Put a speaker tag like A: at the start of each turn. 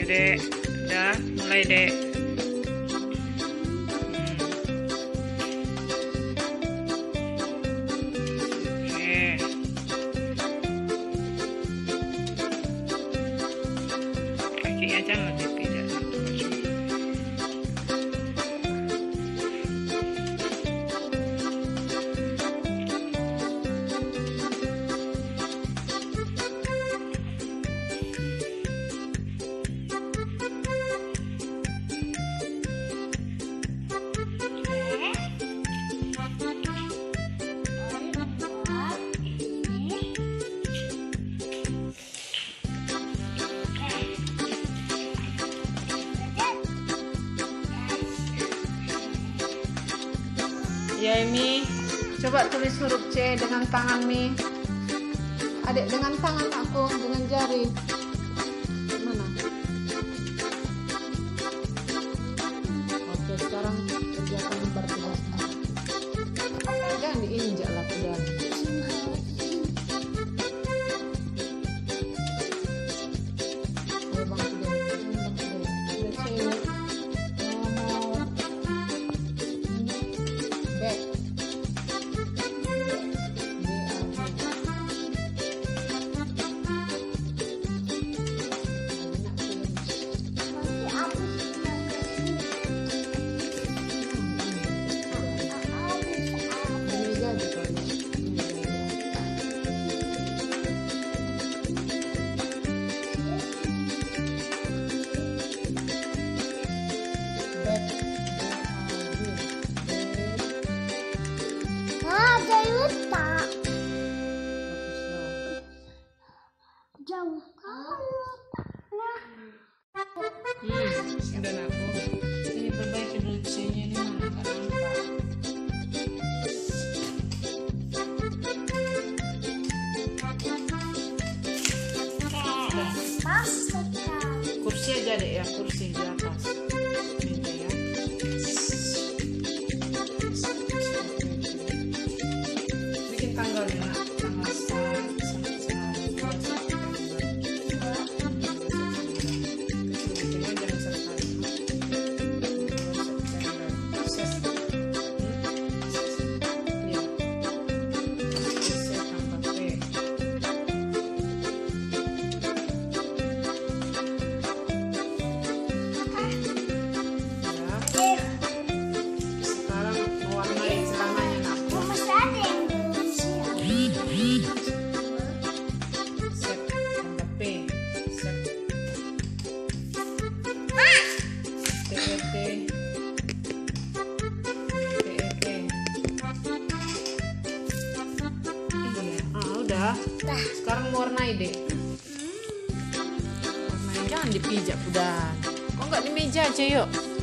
A: Dek. Udah, mulai, Dek. Oke. Kakinya jangan dipijak. Ya, Mi, coba tulis huruf C dengan tangan, Mi. Adik, dengan tangan aku, dengan jari. Mana? Oke, sekarang kerjakan lembar tugasnya. Jangan diinjak lah, udah.
B: Jauh
A: udah aku. Ini perbaiki dulu C-nya ini mana kan nampak. Kursi aja deh ya, kursi di atas. Ini ya. Bikin tanggalnya, tanggal 1 sampai tanggal 2. Sekarang warnai deh. Warnai, jangan dipijak udah. Kok nggak di meja aja yuk.